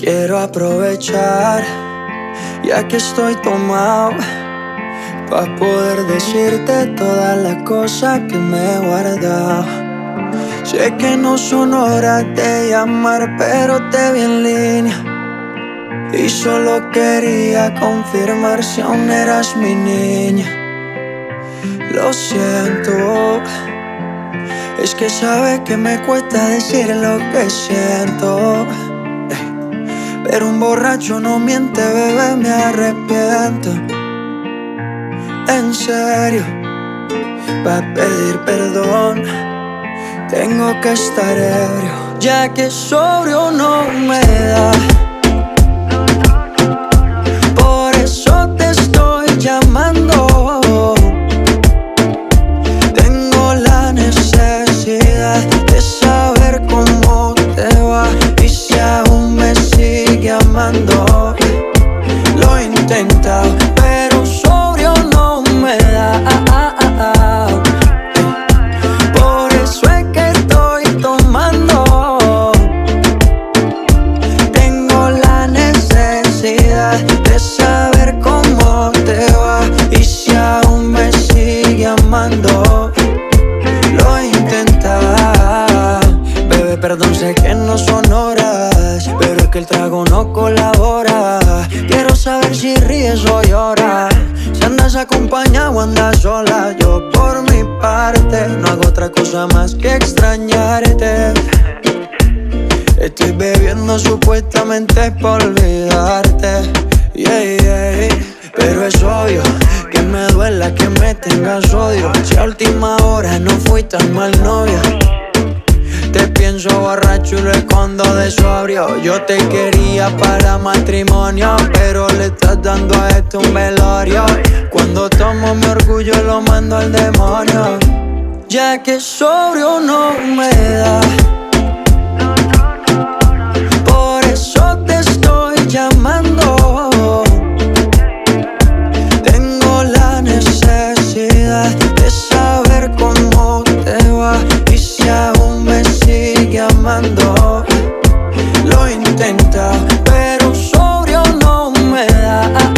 Quiero aprovechar, ya que estoy tomado, pa' poder decirte todas las cosas que me he guardado. Sé que no son horas de llamar, pero te vi en línea y solo quería confirmar si aún eras mi niña. Lo siento, es que sabes que me cuesta decir lo que siento, pero un borracho no miente, bebé, me arrepiento. En serio, pa' pedir perdón tengo que estar ebrio, ya que sobrio no me da. Por eso te estoy llamando. Tengo la necesidad de saber cómo te va y si aún me sigue amando. Lo he intentado, pero sobrio no me da. Por eso es que estoy tomando. Tengo la necesidad de saber cómo te va y si aún me sigue amando. Lo he intentado, bebé, perdón, sé que no son horas, pero es que el trago no colabora. Quiero saber si ríes o lloras, si andas acompañado o andas sola. Yo por mi parte no hago otra cosa más que extrañarte. Estoy bebiendo supuestamente por olvidarte, pero es obvio que me duela que me tengas odio. Si a última hora no fui tan mal novia, te pienso borracho y lo escondo de sobrio. Yo te quería para matrimonio, pero le estás dando a esto un velorio. Cuando tomo mi orgullo lo mando al demonio, ya que sobrio no me da. Por eso te estoy llamando. Tengo la necesidad de saber cómo te va y si aún me sigue amando. Lo he intentado, pero sobrio no me da.